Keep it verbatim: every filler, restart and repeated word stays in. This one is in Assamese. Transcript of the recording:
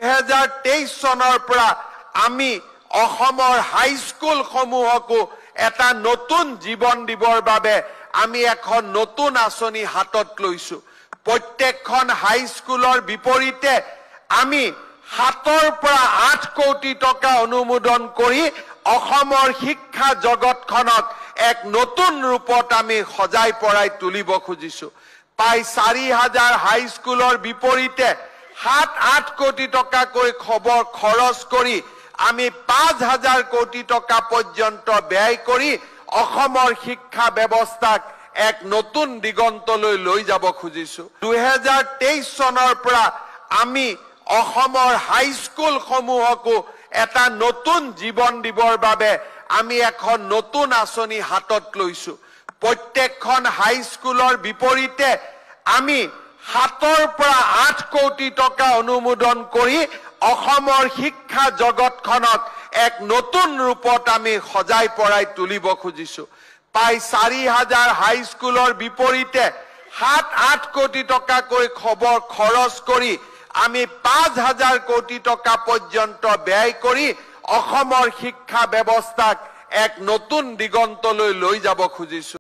দুহেজাৰ তেইছ চনৰ পৰা আমি অসমৰ হাইস্কুল সমূহকো এটা নতুন জীৱন দিবৰ বাবে আমি এখন নতুন আঁচনি হাতত লৈছো। প্ৰত্যেকখন হাইস্কুলৰ বিপৰীতে আমি সাতৰ পৰা আঠ কোটি টকা অনুমোদন কৰি অসমৰ শিক্ষা জগতখনক এক নতুন ৰূপত আমি সজাই পৰাই তুলিব খুজিছো। প্ৰায় চাৰি হাজাৰ হাইস্কুলৰ বিপৰীতে সাত আঠ কোটি টকাকৈ খবৰ খৰচ কৰি আমি পাঁচ হাজাৰ কোটি টকা পৰ্যন্ত ব্যয় কৰি অসমৰ শিক্ষা ব্যৱস্থাক এক নতুন দিগন্তলৈ লৈ যাব খুজিছো। দুহেজাৰ তেইছ চনৰ পৰা আমি অসমৰ হাইস্কুল সমূহকো এটা নতুন জীৱন দিবৰ বাবে আমি এখন নতুন আঁচনি হাতত লৈছো। প্ৰত্যেকখন হাইস্কুলৰ বিপৰীতে আমি সাতৰ পৰা আঠ কোটি টকা অনুমোদন কৰি অসমৰ শিক্ষা জগতখনক এক নতুন ৰূপত আমি সজাই পৰাই তুলিব খুজিছো। প্ৰায় চাৰি হাজাৰ হাইস্কুলৰ বিপৰীতে সাত আঠ কোটি টকাকৈ খবৰ খৰচ কৰি আমি পাঁচ হাজাৰ কোটি টকা পৰ্যন্ত ব্যয় কৰি অসমৰ শিক্ষা ব্যৱস্থাক এক নতুন দিগন্তলৈ লৈ যাব খুজিছো।